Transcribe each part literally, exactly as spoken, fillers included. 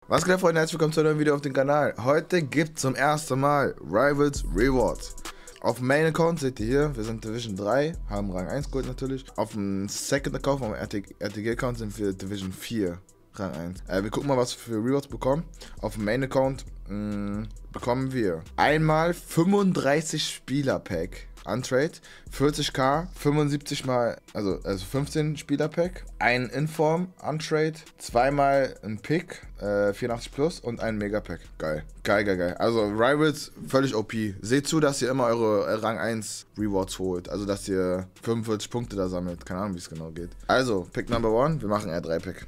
Was geht, Freunde? Herzlich willkommen zu einem neuen Video auf dem Kanal. Heute gibt es zum ersten Mal Rivals Rewards. Auf dem Main Account seht ihr hier, wir sind Division drei, haben Rang eins geholt natürlich. Auf dem Second Account, auf dem R T G Account sind wir Division vier, Rang eins. Äh, wir gucken mal, was wir für Rewards bekommen. Auf dem Main Account mh, bekommen wir einmal fünfunddreißig Spieler Pack. Untrade, vierzig K, fünfundsiebzig mal, also, also fünfzehn Spieler Pack, ein Inform, Untrade, zweimal ein Pick, äh, vierundachtzig plus und ein Mega Pack. Geil, geil, geil, geil. Also Rivals, völlig O P. Seht zu, dass ihr immer eure Rang eins Rewards holt, also dass ihr fünfundvierzig Punkte da sammelt. Keine Ahnung, wie es genau geht. Also, Pick Number One, wir machen R drei Pack.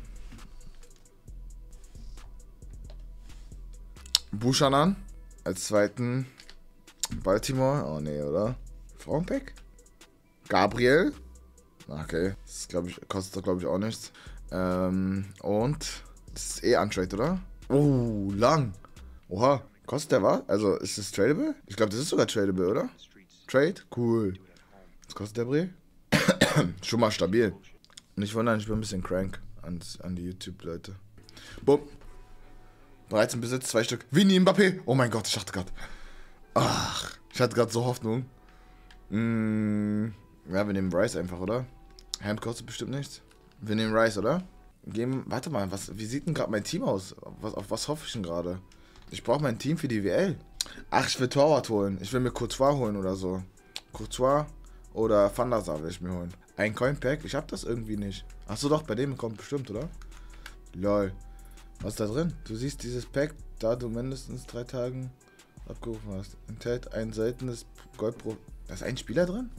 Buchanan als zweiten Baltimore, oh nee, oder? Frauenpack? Gabriel? Okay, das glaube ich, kostet glaube ich auch nichts. Ähm, und das ist eh Untrade, oder? Oh, lang. Oha, kostet der was? Also ist das tradable? Ich glaube, das ist sogar tradable, oder? Trade? Cool. Was kostet der Bre? Schon mal stabil. Und ich wundere, ich bin ein bisschen crank an, an die YouTube-Leute. Bumm. Bereits im Besitz, zwei Stück. Vinny Mbappé. Oh mein Gott, ich dachte gerade. Ach, ich hatte gerade so Hoffnung. Mm, ja, wir nehmen Rice einfach, oder? Hand kostet bestimmt nichts. Wir nehmen Rice, oder? Geben, warte mal, was, wie sieht denn gerade mein Team aus? Was, auf was hoffe ich denn gerade? Ich brauche mein Team für die W L. Ach, ich will Torwart holen. Ich will mir Courtois holen oder so. Courtois oder Van der Sar will ich mir holen. Ein Coin-Pack? Ich hab das irgendwie nicht. Achso, doch, bei dem kommt bestimmt, oder? Lol. Was ist da drin? Du siehst dieses Pack, da du mindestens drei Tagen abgerufen hast. Enthält ein seltenes Gold pro... Da ist ein Spieler drin?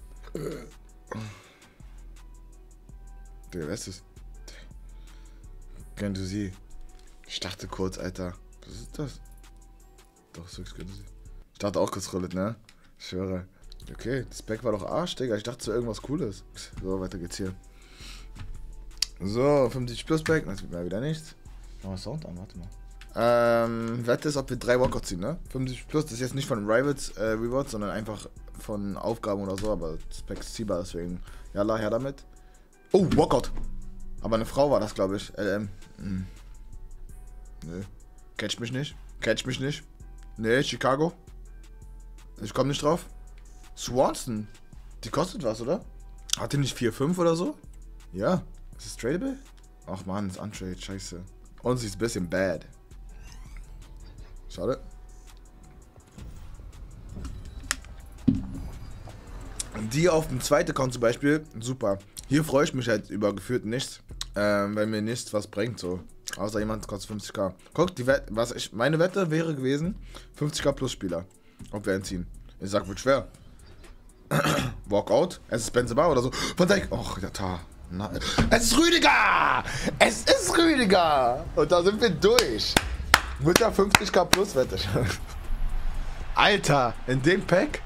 Digga, wer ist das? Gönn du sie. Ich dachte kurz, Alter. Was ist das? Doch, ist wirklich Gönn du sie. Ich dachte auch kurz Rollet, ne? Ich schwöre. Okay, das Pack war doch Arsch, Digga. Ich dachte so irgendwas Cooles. So, weiter geht's hier. So, fünfzig plus Pack. Das wird mal wieder nichts. Mach mal Sound an, warte mal. Ähm, Wette ist, ob wir drei Walkouts ziehen, ne? fünfzig plus, das ist jetzt nicht von Rivals äh, Rewards, sondern einfach von Aufgaben oder so, aber das Pack ist ziehbar, deswegen, jalla, her damit. Oh, Walkout! Aber eine Frau war das, glaube ich. L M. Hm. Nö. Catch mich nicht. Catch mich nicht. Nee, Chicago. Ich komme nicht drauf. Swanson. Die kostet was, oder? Hat die nicht vier fünf oder so? Ja. Ist es tradable? Ach man, ist untrade, scheiße. Und sie ist ein bisschen bad. Schade. Die auf dem zweiten Account zum Beispiel, super. Hier freue ich mich halt über gefühlt nichts, ähm, weil mir nichts was bringt so. Außer jemand kostet fünfzig K. Guck, die Wette, was ich, meine Wette wäre gewesen, fünfzig K plus Spieler. Ob wir ihn ziehen. Ich sag, wird schwer. Walkout, es ist Benzema oder so. Van Dijk, och, ja, ta. Na, es ist Rüdiger! Es ist Rüdiger! Und da sind wir durch. Mit der fünfzig K plus Wette. Alter, in dem Pack?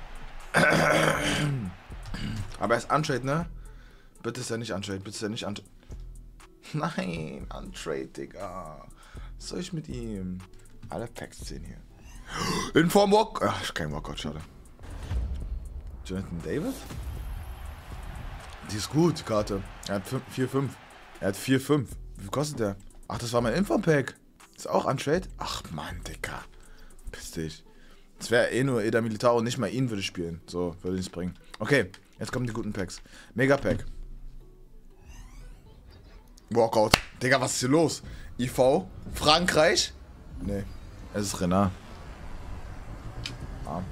Aber er ist Untrade, ne? Bitte ist er nicht Untrade, bitte ist er nicht Untrade. Nein, Untrade, Digga. Was soll ich mit ihm? Alle Packs sehen hier. Inform Walk. Ach, kein Walkout, schade. Jonathan David? Die ist gut, die Karte. Er hat vier fünf. Er hat vier fünf. Wie viel kostet der? Ach, das war mein Inform-Pack. Ist auch Untrade? Ach, Mann, Digga. Piss dich. Das wäre eh nur Eder Militao, nicht mal ihn würde ich spielen. So, würde ich es bringen. Okay, jetzt kommen die guten Packs. Mega Pack. Walkout. Digga, was ist hier los? I V. Frankreich? Nee. Es ist Renard. Ah.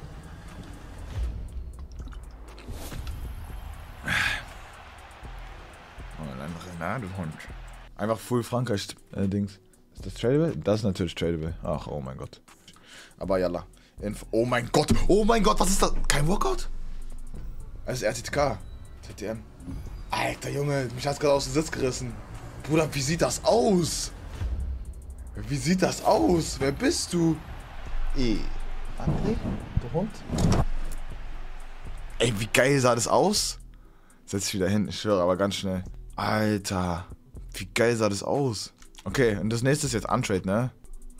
Renard, du Hund. Einfach Full Frankreich äh, Dings. Ist das tradable? Das ist natürlich tradable. Ach, oh mein Gott. Aber jalla. Inf oh mein Gott. Oh mein Gott, was ist das? Kein Walkout? Das ist R T K. Z D M. Alter Junge, mich hat's gerade aus dem Sitz gerissen. Bruder, wie sieht das aus? Wie sieht das aus? Wer bist du? Ey. André? Du Hund? Ey, wie geil sah das aus? Setz dich wieder hin, ich schwöre, aber ganz schnell. Alter. Wie geil sah das aus? Okay, und das nächste ist jetzt Untrade, ne?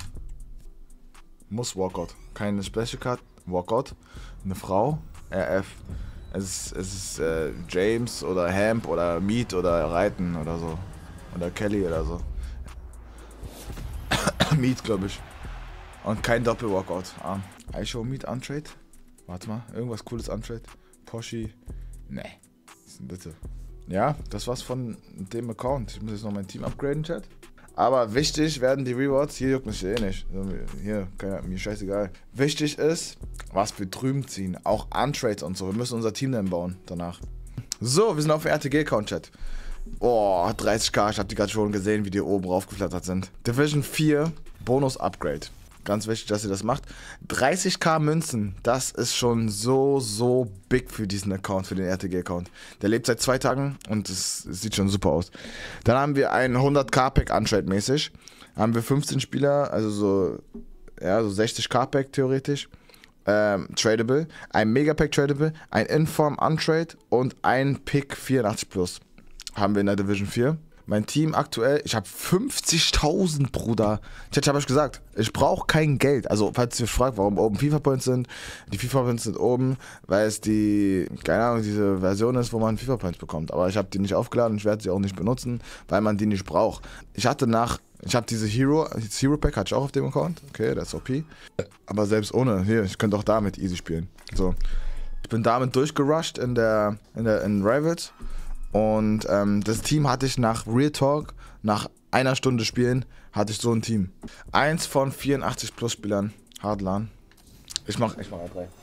Muss Walkout. Keine Special Card. Walkout. Eine Frau. R F. Es ist, es ist äh, James oder Hamp oder Meat oder Reiten oder so. Oder Kelly oder so. Meat, glaube ich. Und kein Doppel-Walkout. Ah. I show Meat Untrade. Warte mal, irgendwas cooles Untrade. Poshi. Nee. Was ist denn bitte? Ja, das war's von dem Account. Ich muss jetzt noch mein Team upgraden, Chat. Aber wichtig werden die Rewards. Hier juckt mich eh nicht. Hier, keine, mir scheißegal. Wichtig ist, was wir drüben ziehen. Auch Untrades und so. Wir müssen unser Team dann bauen danach. So, wir sind auf dem R T G-Account, Chat. Oh, dreißig K. Ich hab die gerade schon gesehen, wie die oben raufgeflattert sind. Division vier Bonus-Upgrade. Ganz wichtig, dass ihr das macht. dreißig K Münzen, das ist schon so, so big für diesen Account, für den R T G-Account. Der lebt seit zwei Tagen und es sieht schon super aus. Dann haben wir ein hundert K Pack Untrade-mäßig. Haben wir fünfzehn Spieler, also so, ja, so sechzig K Pack theoretisch. Ähm, tradable. Ein Megapack tradable, ein Inform Untrade und ein Pick vierundachtzig plus. Haben wir in der Division vier. Mein Team aktuell, ich habe fünfzigtausend, Bruder. Ich habe euch gesagt, ich brauche kein Geld. Also, falls ihr euch fragt, warum oben FIFA-Points sind, die FIFA-Points sind oben, weil es die, keine Ahnung, diese Version ist, wo man FIFA-Points bekommt. Aber ich habe die nicht aufgeladen und ich werde sie auch nicht benutzen, weil man die nicht braucht. Ich hatte nach, ich habe diese Hero, das Hero Pack hatte ich auch auf dem Account. Okay, das ist O P. Aber selbst ohne, hier, ich könnte auch damit easy spielen. So. Ich bin damit durchgerusht in der, in der, in Rivals. Und ähm, das Team hatte ich nach Real Talk, nach einer Stunde Spielen, hatte ich so ein Team. Eins von vierundachtzig plus Spielern, Hardlan. Ich mach, ich mach A drei.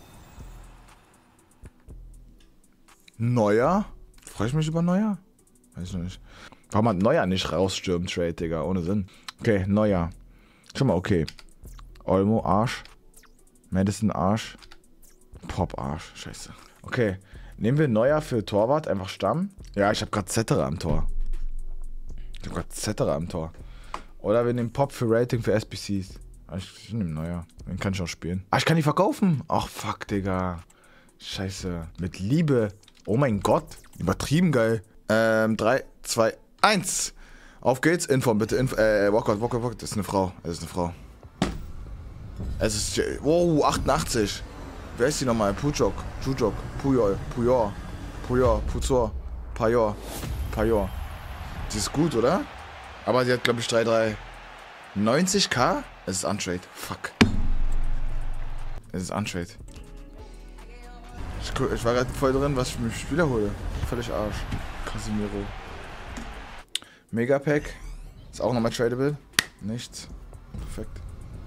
Neuer? Freue ich mich über Neuer? Weiß ich noch nicht. Warum hat Neuer nicht rausstürmt, Trade, Digga? Ohne Sinn. Okay, Neuer. Schon mal okay. Olmo, Arsch. Madison, Arsch. Pop, Arsch. Scheiße. Okay. Nehmen wir Neuer für Torwart, einfach Stamm. Ja, ich habe gerade Zetterer am Tor. Ich habe gerade Zetterer am Tor. Oder wir nehmen Pop für Rating für S B Cs. Ich, ich nehme Neuer. Den kann ich auch spielen. Ah, ich kann die verkaufen. Ach, fuck, Digga. Scheiße. Mit Liebe. Oh mein Gott. Übertrieben geil. Ähm, drei, zwei, eins. Auf geht's. Inform, bitte. Info, äh, Walkout, Walkout, Walkout. Das ist eine Frau. Es ist eine Frau. Es ist, wow, achtundachtzig. Wer ist die nochmal? Pujok, Pujok, Pujol, Pujor, Pujor, Puzor, Pajor, Pajor. Die ist gut, oder? Aber sie hat, glaube ich, drei drei. neunzig K? Es ist Untrade. Fuck. Es ist Untrade. Ich, ich war gerade voll drin, was ich mir Spieler hole. Völlig Arsch. Casimiro. Megapack. Ist auch nochmal tradable. Nichts. Perfekt.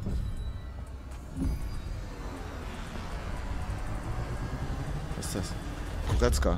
Was ist das? Goretzka.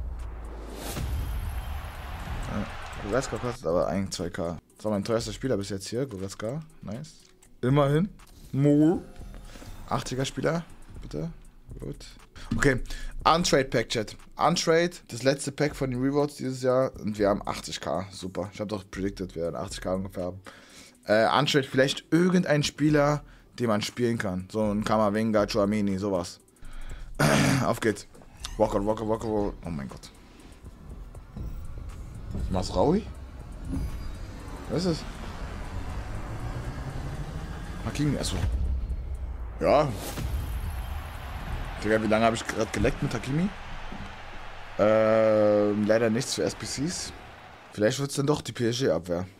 Ja, Goretzka kostet aber ein, zwei K. Das war mein teuerster Spieler bis jetzt hier. Goretzka. Nice. Immerhin. Mo. achtziger Spieler. Bitte. Gut. Okay. Untrade Pack, Chat. Untrade. Das letzte Pack von den Rewards dieses Jahr. Und wir haben achtzig K. Super. Ich habe doch predicted, wir werden achtzig K ungefähr haben. Äh, Untrade vielleicht irgendein Spieler, den man spielen kann. So ein Kamavinga, Chouameni, sowas. Auf geht's. Walker, Walker, Walker, Walker. Oh mein Gott. Masraoui? Was ist es? Hakimi, achso. Ja. Digga, wie lange habe ich gerade geleckt mit Hakimi? Ähm, leider nichts für S P Cs. Vielleicht wird es dann doch die P S G-Abwehr.